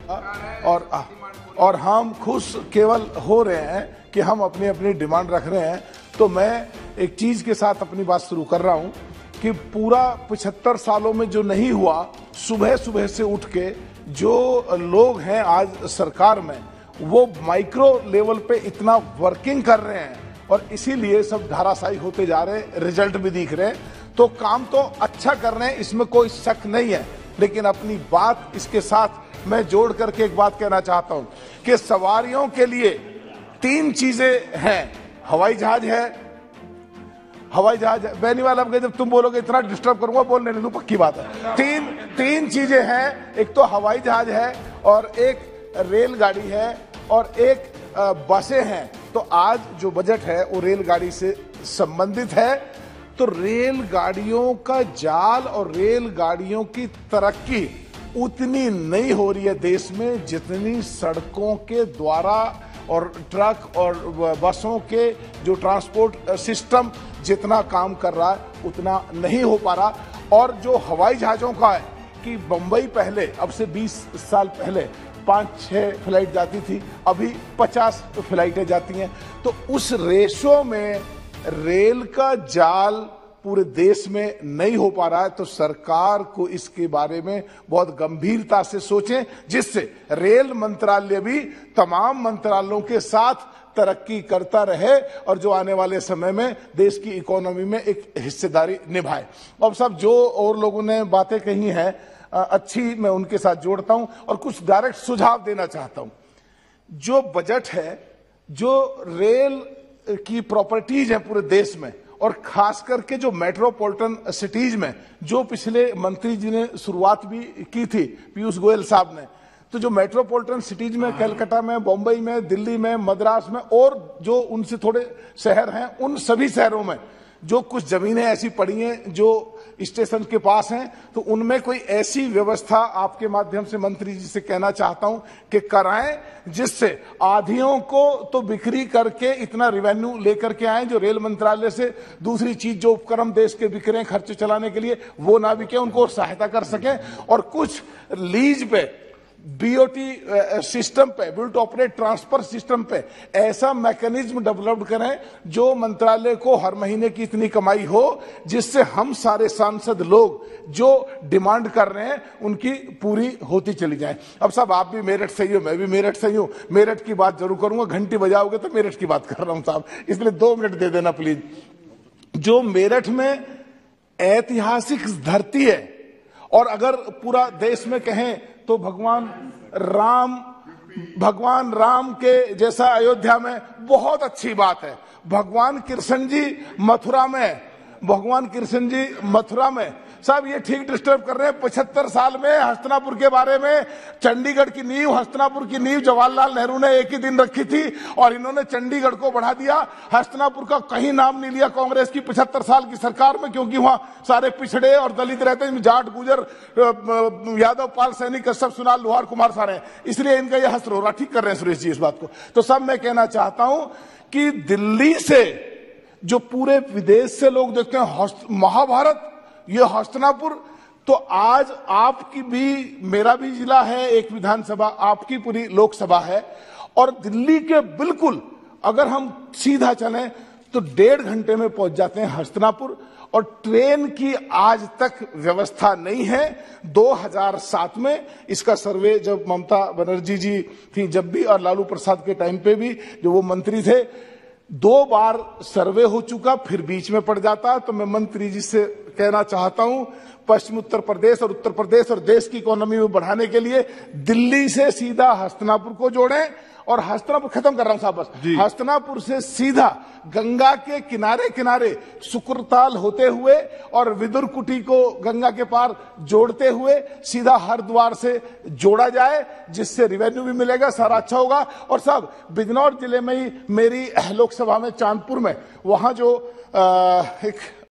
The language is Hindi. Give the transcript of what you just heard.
और हम खुश केवल हो रहे हैं कि हम अपनी अपनी डिमांड रख रहे हैं। तो मैं एक चीज के साथ अपनी बात शुरू कर रहा हूं कि पूरा 75 सालों में जो नहीं हुआ, सुबह सुबह से उठ के जो लोग हैं आज सरकार में, वो माइक्रो लेवल पे इतना वर्किंग कर रहे हैं और इसीलिए सब धाराशायी होते जा रहे हैं, रिजल्ट भी दिख रहे हैं। तो काम तो अच्छा कर रहे हैं, इसमें कोई शक नहीं है, लेकिन अपनी बात इसके साथ मैं जोड़ करके एक बात कहना चाहता हूं कि सवारियों के लिए 3 चीजें हैं। हवाई जहाज है, बेनीवाल, अब जब तुम बोलोगे इतना डिस्टर्ब करूंगा, बोलने नहीं दूं, पक्की बात है। तीन चीजें हैं, एक तो हवाई जहाज है और एक रेलगाड़ी है और एक बसें हैं। तो आज जो बजट है वो रेलगाड़ी से संबंधित है। तो रेलगाड़ियों का जाल और रेलगाड़ियों की तरक्की उतनी नहीं हो रही है देश में जितनी सड़कों के द्वारा और ट्रक और बसों के जो ट्रांसपोर्ट सिस्टम जितना काम कर रहा है उतना नहीं हो पा रहा। और जो हवाई जहाजों का है कि बंबई पहले, अब से 20 साल पहले 5-6 फ्लाइट जाती थी, अभी 50 फ्लाइटें जाती हैं। तो उस रेशो में रेल का जाल पूरे देश में नहीं हो पा रहा है। तो सरकार को इसके बारे में बहुत गंभीरता से सोचें, जिससे रेल मंत्रालय भी तमाम मंत्रालयों के साथ तरक्की करता रहे और जो आने वाले समय में देश की इकोनॉमी में एक हिस्सेदारी निभाए। अब सब जो और लोगों ने बातें कही हैं अच्छी, मैं उनके साथ जोड़ता हूं और कुछ डायरेक्ट सुझाव देना चाहता हूं। जो बजट है, जो रेल की प्रॉपर्टीज है पूरे देश में और खास करके जो मेट्रोपॉलिटन सिटीज में, जो पिछले मंत्री जी ने शुरुआत भी की थी, पीयूष गोयल साहब ने, तो जो मेट्रोपॉलिटन सिटीज में कलकत्ता में, बॉम्बे में, दिल्ली में, मद्रास में और जो उनसे थोड़े शहर हैं, उन सभी शहरों में जो कुछ जमीनें ऐसी पड़ी हैं जो स्टेशन के पास हैं, तो उनमें कोई ऐसी व्यवस्था आपके माध्यम से मंत्री जी से कहना चाहता हूं कि कराएं, जिससे आधियों को तो बिक्री करके इतना रिवेन्यू लेकर के आए जो रेल मंत्रालय से दूसरी चीज जो उपक्रम देश के बिक रहे हैं खर्च चलाने के लिए, वो ना बिके, उनको सहायता कर सकें। और कुछ लीज पे, बीओटी सिस्टम पे, बिल्ट ऑपरेट ट्रांसफर सिस्टम पे ऐसा मैकेनिज्म डेवलप करें जो मंत्रालय को हर महीने की इतनी कमाई हो जिससे हम सारे सांसद लोग जो डिमांड कर रहे हैं उनकी पूरी होती चली जाए। अब साहब आप भी मेरठ से ही हो, मैं भी मेरठ से ही हूं, मेरठ की बात जरूर करूंगा, घंटी बजाओगे तो मेरठ की बात कर रहा हूं साहब, इसलिए 2 मिनट दे देना प्लीज। जो मेरठ में ऐतिहासिक धरती है और अगर पूरा देश में कहें तो भगवान राम के जैसा अयोध्या में बहुत अच्छी बात है। भगवान कृष्ण जी मथुरा में साहब ये ठीक डिस्टर्ब कर रहे हैं। 75 साल में हस्तिनापुर के बारे में, चंडीगढ़ की नींव, हस्तिनापुर की नींव जवाहरलाल नेहरू ने एक ही दिन रखी थी और इन्होंने चंडीगढ़ को बढ़ा दिया। हस्तिनापुर का कहीं नाम नहीं लिया कांग्रेस की 75 साल की सरकार में, क्योंकि वहां सारे पिछड़े और दलित रहते हैं, जाट, गुजर, यादव, पाल, सैनिक, कश्यप, सुनार, लोहार, कुमार सारे हैं, इसलिए इनका यह हस्त्र हो रहा। ठीक कर रहे हैं सुरेश जी इस बात को। तो सब मैं कहना चाहता हूं कि दिल्ली से जो पूरे विदेश से लोग देखते हैं महाभारत, ये हस्तिनापुर, तो आज आपकी भी, मेरा भी जिला है एक विधानसभा, आपकी पूरी लोकसभा है और दिल्ली के बिल्कुल अगर हम सीधा चलें तो 1.5 घंटे में पहुंच जाते हैं हस्तिनापुर। और ट्रेन की आज तक व्यवस्था नहीं है। 2007 में इसका सर्वे जब ममता बनर्जी जी थी जब भी, और लालू प्रसाद के टाइम पे भी जो वो मंत्री थे, 2 बार सर्वे हो चुका, फिर बीच में पड़ जाता। तो मैं मंत्री जी से कहना चाहता हूं, पश्चिम उत्तर प्रदेश और देश की इकोनॉमी में बढ़ाने के लिए दिल्ली से सीधा हस्तिनापुर को जोड़ें। और हस्तिनापुर, खत्म कर रहा हूं साहब बस, हस्तिनापुर से सीधा गंगा के किनारे किनारे सुकुरताल होते हुए और विदुर कुटी को गंगा के पार जोड़ते हुए सीधा हरिद्वार से जोड़ा जाए, जिससे रिवेन्यू भी मिलेगा, सारा अच्छा होगा। और साहब बिजनौर जिले में ही मेरी लोकसभा में चांदपुर में, वहां जो एक